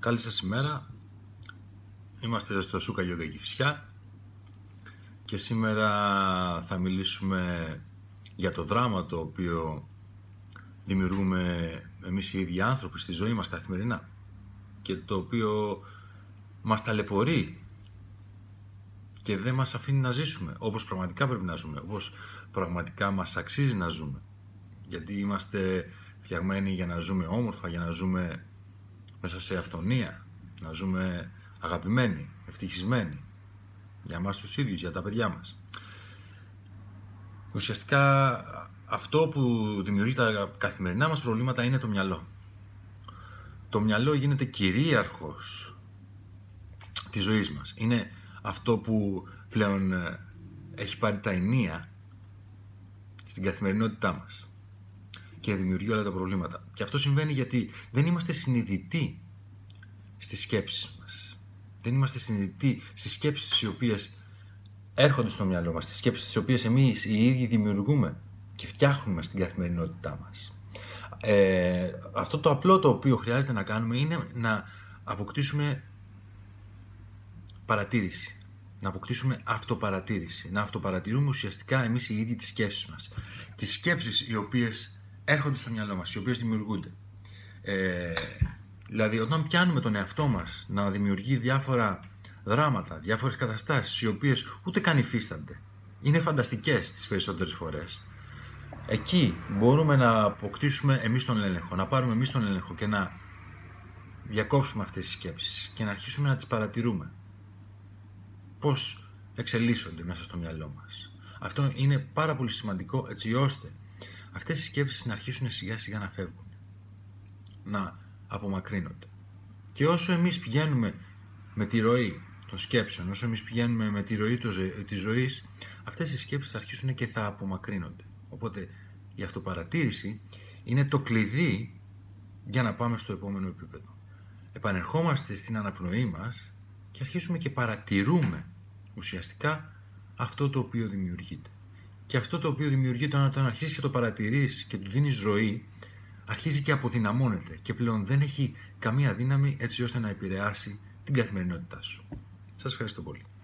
Καλή σας ημέρα. Είμαστε στο Σούκα Γιόγκα Κηφισιά και σήμερα θα μιλήσουμε για το δράμα το οποίο δημιουργούμε εμείς οι ίδιοι άνθρωποι στη ζωή μας καθημερινά και το οποίο μας ταλαιπωρεί και δεν μας αφήνει να ζήσουμε όπως πραγματικά πρέπει να ζούμε, όπως πραγματικά μας αξίζει να ζούμε, γιατί είμαστε φτιαγμένοι για να ζούμε όμορφα, για να ζούμε μέσα σε αυθονία, να ζούμε αγαπημένοι, ευτυχισμένοι για εμάς τους ίδιους, για τα παιδιά μας. Ουσιαστικά αυτό που δημιουργεί τα καθημερινά μας προβλήματα είναι το μυαλό. Το μυαλό γίνεται κυρίαρχος της ζωής μας. Είναι αυτό που πλέον έχει πάρει τα ενία στην καθημερινότητά μας και δημιουργεί όλα τα προβλήματα. Και αυτό συμβαίνει γιατί δεν είμαστε συνειδητοί στις σκέψεις μας. Δεν είμαστε συνειδητοί στις σκέψεις οι οποίες έρχονται στο μυαλό μας, στις σκέψεις τις οποίες εμείς οι ίδιοι δημιουργούμε και φτιάχνουμε στην καθημερινότητά μας. Αυτό το απλό το οποίο χρειάζεται να κάνουμε είναι να αποκτήσουμε παρατήρηση. Να αποκτήσουμε αυτοπαρατήρηση. Να αυτοπαρατηρούμε ουσιαστικά εμείς οι ίδιοι τις σκέψεις μας. Τις σκέψεις οι οποίες έρχονται στο μυαλό μας, οι οποίες δημιουργούνται. Δηλαδή, όταν πιάνουμε τον εαυτό μας να δημιουργεί διάφορα δράματα, διάφορες καταστάσεις, οι οποίες ούτε καν υφίστανται, είναι φανταστικές τις περισσότερες φορές, εκεί μπορούμε να αποκτήσουμε εμείς τον έλεγχο, να πάρουμε εμείς τον έλεγχο και να διακόψουμε αυτές τις σκέψεις και να αρχίσουμε να τις παρατηρούμε. Πώς εξελίσσονται μέσα στο μυαλό μας. Αυτό είναι πάρα πολύ σημαντικό, έτσι ώστε αυτές οι σκέψεις να αρχίσουν σιγά σιγά να φεύγουν, να απομακρύνονται. Και όσο εμείς πηγαίνουμε με τη ροή των σκέψεων, όσο εμείς πηγαίνουμε με τη ροή της ζωής, αυτές οι σκέψεις θα αρχίσουν και θα απομακρύνονται. Οπότε η αυτοπαρατήρηση είναι το κλειδί για να πάμε στο επόμενο επίπεδο. Επανερχόμαστε στην αναπνοή μας και αρχίσουμε και παρατηρούμε ουσιαστικά αυτό το οποίο δημιουργείται. Και αυτό το οποίο δημιουργείται, όταν αρχίσεις και το παρατηρείς και του δίνεις ροή, αρχίζει και αποδυναμώνεται και πλέον δεν έχει καμία δύναμη έτσι ώστε να επηρεάσει την καθημερινότητά σου. Σας ευχαριστώ πολύ.